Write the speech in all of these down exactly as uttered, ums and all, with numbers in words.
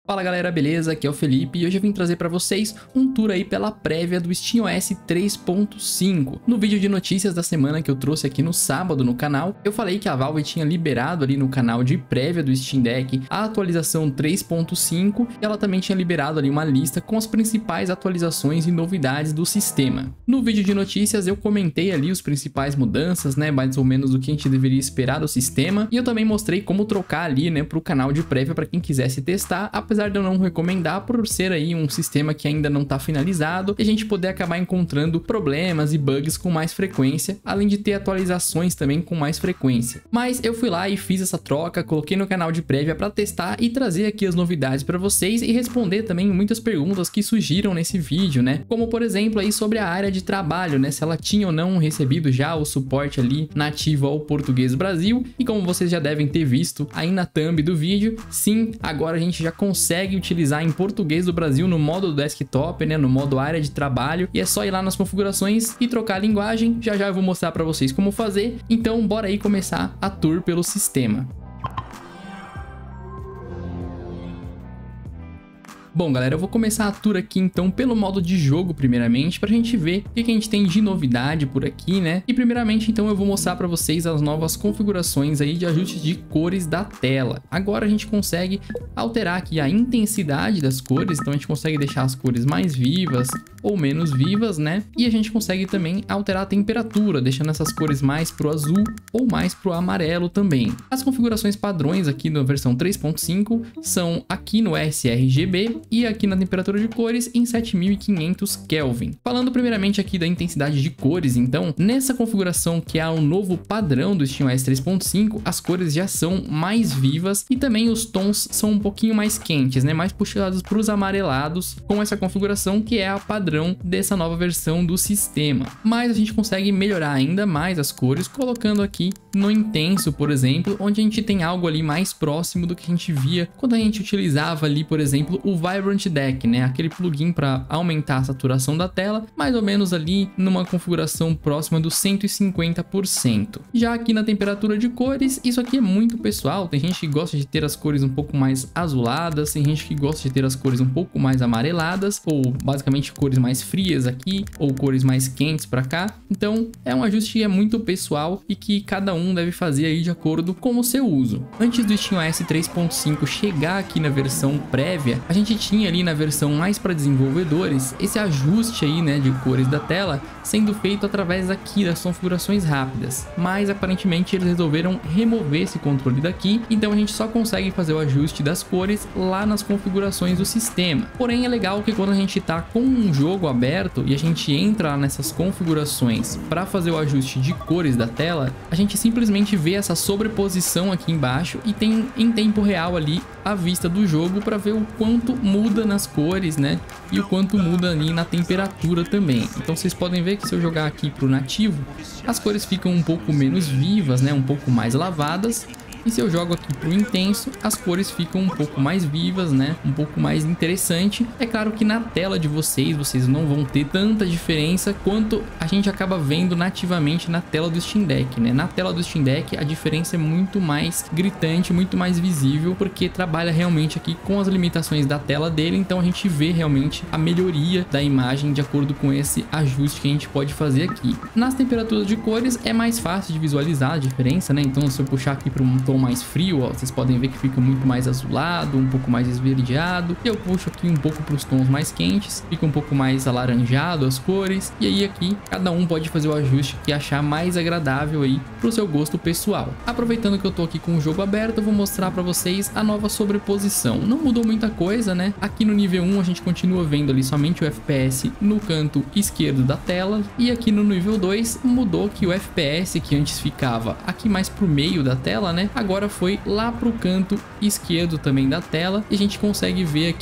Fala galera, beleza? Aqui é o Felipe e hoje eu vim trazer para vocês um tour aí pela prévia do SteamOS três ponto cinco. No vídeo de notícias da semana que eu trouxe aqui no sábado no canal, eu falei que a Valve tinha liberado ali no canal de prévia do Steam Deck a atualização três ponto cinco e ela também tinha liberado ali uma lista com as principais atualizações e novidades do sistema. No vídeo de notícias eu comentei ali os principais mudanças, né, mais ou menos o que a gente deveria esperar do sistema, e eu também mostrei como trocar ali, né, para o canal de prévia para quem quisesse testar, apesar de eu não recomendar por ser aí um sistema que ainda não está finalizado e a gente poder acabar encontrando problemas e bugs com mais frequência, além de ter atualizações também com mais frequência. Mas eu fui lá e fiz essa troca, coloquei no canal de prévia para testar e trazer aqui as novidades para vocês e responder também muitas perguntas que surgiram nesse vídeo, né? Como por exemplo aí sobre a área de trabalho, né? Se ela tinha ou não recebido já o suporte ali nativo ao português Brasil, e como vocês já devem ter visto aí na thumb do vídeo, sim, agora a gente já consegue consegue utilizar em português do Brasil no modo desktop, né, no modo área de trabalho, e é só ir lá nas configurações e trocar a linguagem. Já já eu vou mostrar para vocês como fazer, então bora aí começar a tour pelo sistema. Bom galera, eu vou começar a tour aqui então pelo modo de jogo primeiramente, pra gente ver o que, que a gente tem de novidade por aqui, né? E primeiramente então eu vou mostrar pra vocês as novas configurações aí de ajustes de cores da tela. Agora a gente consegue alterar aqui a intensidade das cores, então a gente consegue deixar as cores mais vivas ou menos vivas, né? E a gente consegue também alterar a temperatura, deixando essas cores mais pro azul ou mais pro amarelo também. As configurações padrões aqui na versão três ponto cinco são aqui no sRGB e aqui na temperatura de cores em sete mil e quinhentos Kelvin. Falando primeiramente aqui da intensidade de cores, então, nessa configuração que é o novo padrão do SteamOS três ponto cinco, as cores já são mais vivas e também os tons são um pouquinho mais quentes, né, mais puxados para os amarelados, com essa configuração que é a padrão dessa nova versão do sistema. Mas a gente consegue melhorar ainda mais as cores colocando aqui no intenso, por exemplo, onde a gente tem algo ali mais próximo do que a gente via quando a gente utilizava ali, por exemplo, o Vibrant Deck, né? Aquele plugin para aumentar a saturação da tela, mais ou menos ali numa configuração próxima dos cento e cinquenta por cento. Já aqui na temperatura de cores, isso aqui é muito pessoal. Tem gente que gosta de ter as cores um pouco mais azuladas, tem gente que gosta de ter as cores um pouco mais amareladas, ou basicamente cores mais frias aqui, ou cores mais quentes para cá. Então é um ajuste que é muito pessoal e que cada um deve fazer aí de acordo com o seu uso. Antes do SteamOS três ponto cinco chegar aqui na versão prévia, a gente tinha ali na versão mais para desenvolvedores esse ajuste aí, né, de cores da tela sendo feito através aqui das configurações rápidas, mas aparentemente eles resolveram remover esse controle daqui, então a gente só consegue fazer o ajuste das cores lá nas configurações do sistema. Porém é legal que quando a gente tá com um jogo aberto e a gente entra nessas configurações para fazer o ajuste de cores da tela, a gente simplesmente vê essa sobreposição aqui embaixo e tem em tempo real ali a vista do jogo para ver o quanto muda nas cores, né, e o quanto muda ali na temperatura também. Então vocês podem ver que se eu jogar aqui para o nativo, as cores ficam um pouco menos vivas, né, um pouco mais lavadas. E se eu jogo aqui para o intenso, as cores ficam um pouco mais vivas, né? Um pouco mais interessante. É claro que na tela de vocês, vocês não vão ter tanta diferença quanto a gente acaba vendo nativamente na tela do Steam Deck, né? Na tela do Steam Deck a diferença é muito mais gritante, muito mais visível, porque trabalha realmente aqui com as limitações da tela dele, então a gente vê realmente a melhoria da imagem de acordo com esse ajuste que a gente pode fazer aqui. Nas temperaturas de cores é mais fácil de visualizar a diferença, né? Então se eu puxar aqui para um tom mais frio, ó, vocês podem ver que fica muito mais azulado, um pouco mais esverdeado. E eu puxo aqui um pouco para os tons mais quentes, fica um pouco mais alaranjado as cores. E aí aqui cada um pode fazer o ajuste que achar mais agradável aí para o seu gosto pessoal. Aproveitando que eu tô aqui com o jogo aberto, eu vou mostrar para vocês a nova sobreposição. Não mudou muita coisa, né? Aqui no nível um a gente continua vendo ali somente o F P S no canto esquerdo da tela, e aqui no nível dois mudou que o F P S que antes ficava aqui mais pro meio da tela, né, agora foi lá pro canto esquerdo também da tela, e a gente consegue ver aqui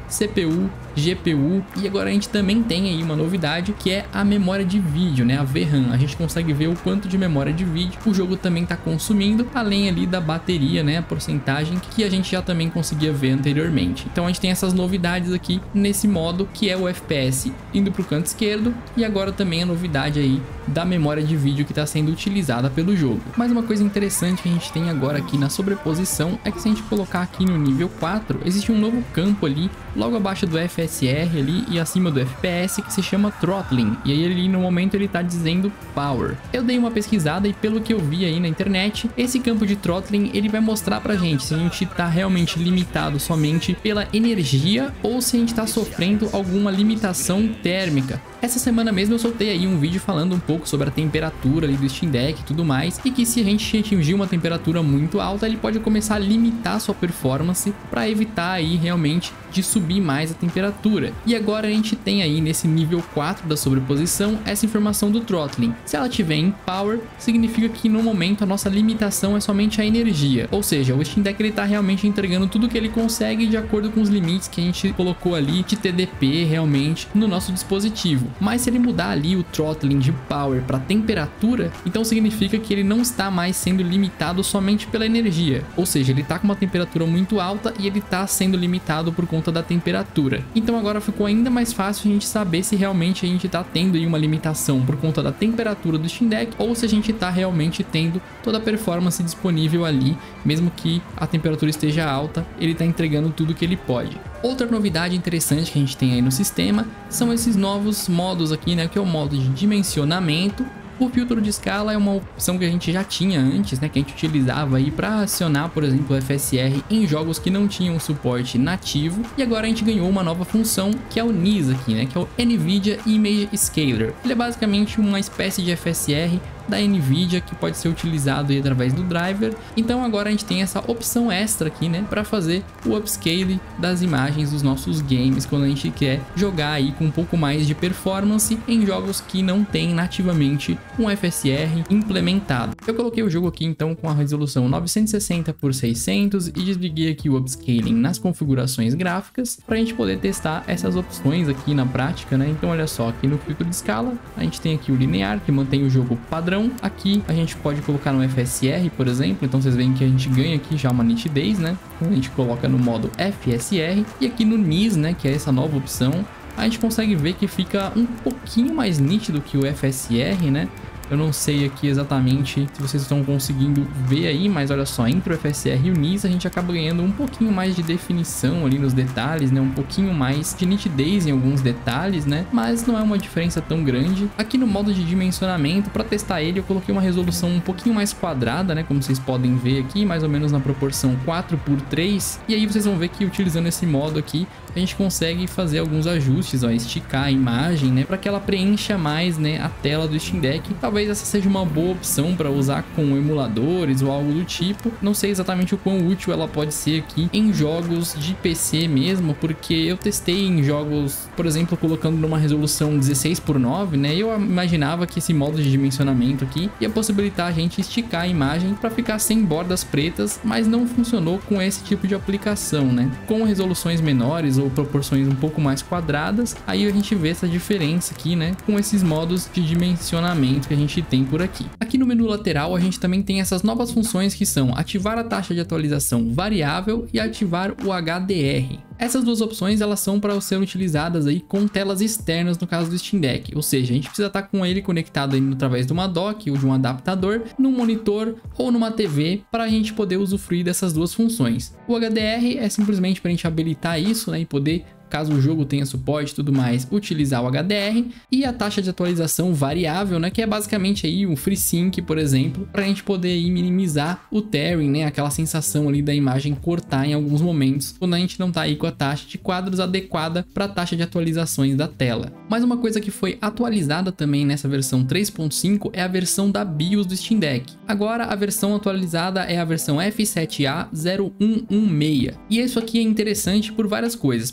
C P U, G P U, e agora a gente também tem aí uma novidade que é a memória de vídeo, né, a V RAM. A gente consegue ver o quanto de memória de vídeo o jogo também está consumindo, além ali da bateria, né, a porcentagem que a gente já também conseguia ver anteriormente. Então a gente tem essas novidades aqui nesse modo, que é o F P S indo para o canto esquerdo, e agora também a novidade aí da memória de vídeo que está sendo utilizada pelo jogo. Mas uma coisa interessante que a gente tem agora aqui na sobreposição é que se a gente colocar aqui no nível quatro, existe um novo campo ali logo abaixo do F S R ali e acima do F P S, que se chama Throttling, e aí ali no momento ele está dizendo Power. Eu dei uma pesquisada e pelo que eu vi aí na internet, esse campo de Throttling ele vai mostrar pra gente se a gente está realmente limitado somente pela energia ou se a gente está sofrendo alguma limitação térmica. Essa semana mesmo eu soltei aí um vídeo falando um pouco sobre a temperatura ali do Steam Deck e tudo mais, e que se a gente atingir uma temperatura muito alta, ele pode começar a limitar sua performance para evitar aí realmente de subir mais a temperatura. E agora a gente tem aí nesse nível quatro da sobreposição essa informação do Throttling. Se ela tiver em Power, significa que no momento a nossa limitação é somente a energia, ou seja, o Steam Deck ele tá realmente entregando tudo que ele consegue de acordo com os limites que a gente colocou ali de T D P realmente no nosso dispositivo. Mas se ele mudar ali o Throttling de Power para temperatura, então significa que ele não está mais sendo limitado somente pela energia, ou seja, ele está com uma temperatura muito alta e ele está sendo limitado por conta da temperatura. Então agora ficou ainda mais fácil a gente saber se realmente a gente está tendo aí uma limitação por conta da temperatura do Steam Deck ou se a gente está realmente tendo toda a performance disponível ali, mesmo que a temperatura esteja alta, ele está entregando tudo que ele pode. Outra novidade interessante que a gente tem aí no sistema são esses novos modos aqui, né, que é o modo de dimensionamento. O filtro de escala é uma opção que a gente já tinha antes, né, que a gente utilizava aí para acionar, por exemplo, o F S R em jogos que não tinham suporte nativo, e agora a gente ganhou uma nova função que é o N I S aqui, né, que é o NVIDIA Image Scaler. Ele é basicamente uma espécie de F S R da NVIDIA que pode ser utilizado aí através do driver. Então agora a gente tem essa opção extra aqui, né, para fazer o upscale das imagens dos nossos games quando a gente quer jogar aí com um pouco mais de performance em jogos que não tem nativamente um F S R implementado. Eu coloquei o jogo aqui então com a resolução novecentos e sessenta por seiscentos e desliguei aqui o upscaling nas configurações gráficas para a gente poder testar essas opções aqui na prática, né? Então olha só, aqui no filtro de escala a gente tem aqui o linear que mantém o jogo padrão. Aqui a gente pode colocar no F S R, por exemplo, então vocês veem que a gente ganha aqui já uma nitidez, né? Quando a gente coloca no modo F S R, e aqui no N I S, né, que é essa nova opção, a gente consegue ver que fica um pouquinho mais nítido que o F S R, né? Eu não sei aqui exatamente se vocês estão conseguindo ver aí, mas olha só, entre o F S R e o N I S a gente acaba ganhando um pouquinho mais de definição ali nos detalhes, né? Um pouquinho mais de nitidez em alguns detalhes, né? Mas não é uma diferença tão grande. Aqui no modo de dimensionamento, para testar ele, eu coloquei uma resolução um pouquinho mais quadrada, né? Como vocês podem ver aqui, mais ou menos na proporção quatro por três. E aí vocês vão ver que utilizando esse modo aqui, a gente consegue fazer alguns ajustes, ó, esticar a imagem, né? Para que ela preencha mais, né, a tela do Steam Deck. Talvez Talvez essa seja uma boa opção para usar com emuladores ou algo do tipo. Não sei exatamente o quão útil ela pode ser aqui em jogos de P C mesmo, porque eu testei em jogos, por exemplo, colocando numa resolução dezesseis por nove, né? Eu imaginava que esse modo de dimensionamento aqui ia possibilitar a gente esticar a imagem para ficar sem bordas pretas, mas não funcionou com esse tipo de aplicação, né? Com resoluções menores ou proporções um pouco mais quadradas, aí a gente vê essa diferença aqui, né? Com esses modos de dimensionamento que a gente tem por aqui. Aqui no menu lateral a gente também tem essas novas funções que são ativar a taxa de atualização variável e ativar o H D R. Essas duas opções elas são para serem utilizadas aí com telas externas no caso do Steam Deck, ou seja, a gente precisa estar com ele conectado aí através de uma dock ou de um adaptador, num monitor ou numa T V para a gente poder usufruir dessas duas funções. O H D R é simplesmente para a gente habilitar isso, né, e poder, caso o jogo tenha suporte e tudo mais, utilizar o H D R, e a taxa de atualização variável, né, que é basicamente aí um FreeSync, por exemplo, para a gente poder aí minimizar o tearing, né, aquela sensação ali da imagem cortar em alguns momentos, quando a gente não tá aí com a taxa de quadros adequada para a taxa de atualizações da tela. Mas uma coisa que foi atualizada também nessa versão três ponto cinco é a versão da BIOS do Steam Deck. Agora a versão atualizada é a versão F sete A zero um um seis, e isso aqui é interessante por várias coisas. Primeiramente,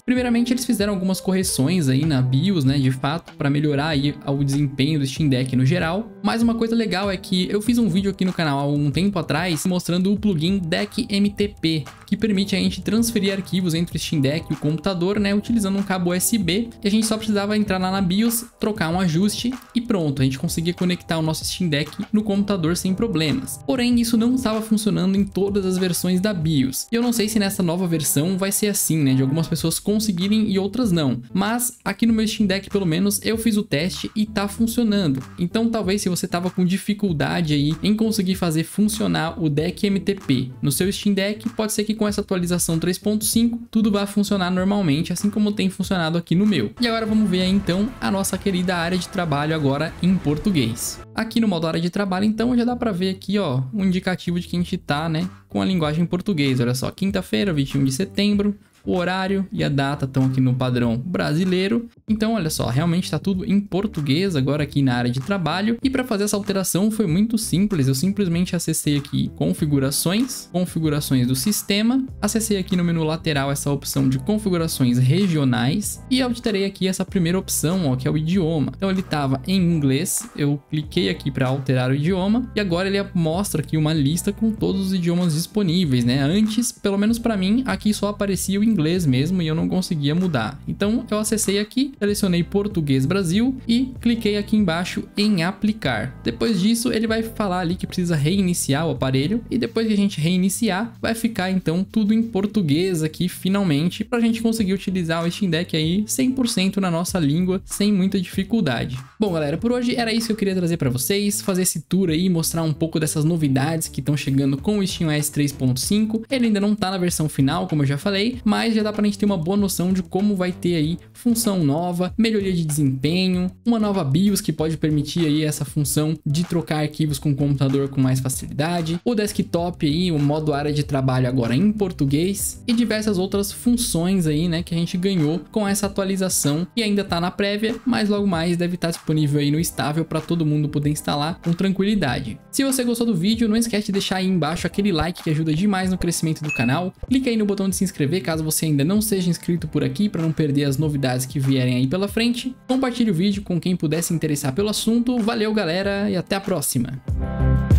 Primeiramente, eles fizeram algumas correções aí na BIOS, né, de fato, para melhorar aí o desempenho do Steam Deck no geral. Mas uma coisa legal é que eu fiz um vídeo aqui no canal há um tempo atrás mostrando o plugin Deck M T P, que permite a gente transferir arquivos entre o Steam Deck e o computador, né, utilizando um cabo U S B, e a gente só precisava entrar lá na BIOS, trocar um ajuste e pronto, a gente conseguia conectar o nosso Steam Deck no computador sem problemas. Porém, isso não estava funcionando em todas as versões da BIOS. E eu não sei se nessa nova versão vai ser assim, né, de algumas pessoas conseguirem e outras não. Mas aqui no meu Steam Deck, pelo menos, eu fiz o teste e tá funcionando. Então, talvez se você tava com dificuldade aí em conseguir fazer funcionar o Deck M T P no seu Steam Deck, pode ser que com essa atualização três ponto cinco tudo vai funcionar normalmente, assim como tem funcionado aqui no meu. E agora vamos ver aí, então, a nossa querida área de trabalho agora em português. Aqui no modo área de trabalho, então, já dá para ver aqui, ó, um indicativo de que a gente tá, né, com a linguagem em português. Olha só, quinta-feira, vinte e um de setembro, o horário e a data estão aqui no padrão brasileiro. Então, olha só, realmente está tudo em português agora aqui na área de trabalho. E para fazer essa alteração foi muito simples. Eu simplesmente acessei aqui configurações, configurações do sistema. Acessei aqui no menu lateral essa opção de configurações regionais. E alterei aqui essa primeira opção, ó, que é o idioma. Então ele estava em inglês. Eu cliquei aqui para alterar o idioma. E agora ele mostra aqui uma lista com todos os idiomas disponíveis, né? Antes, pelo menos para mim, aqui só aparecia o inglês mesmo e eu não conseguia mudar. Então eu acessei aqui, selecionei Português Brasil e cliquei aqui embaixo em aplicar. Depois disso ele vai falar ali que precisa reiniciar o aparelho e depois que a gente reiniciar vai ficar então tudo em português aqui finalmente, para a gente conseguir utilizar o Steam Deck aí cem por cento na nossa língua sem muita dificuldade. Bom galera, por hoje era isso que eu queria trazer para vocês, fazer esse tour aí, mostrar um pouco dessas novidades que estão chegando com o SteamOS três ponto cinco. Ele ainda não tá na versão final, como eu já falei, mas já dá pra gente ter uma boa noção de como vai ter aí função nova, melhoria de desempenho, uma nova BIOS que pode permitir aí essa função de trocar arquivos com o computador com mais facilidade, o desktop aí, o modo área de trabalho agora em português e diversas outras funções aí, né, que a gente ganhou com essa atualização e ainda tá na prévia, mas logo mais deve estar disponível aí no estável para todo mundo poder instalar com tranquilidade. Se você gostou do vídeo, não esquece de deixar aí embaixo aquele like que ajuda demais no crescimento do canal, clica aí no botão de se inscrever caso você ainda não seja inscrito por aqui para não perder as novidades que vierem aí pela frente. Compartilhe o vídeo com quem puder se interessar pelo assunto. Valeu galera e até a próxima!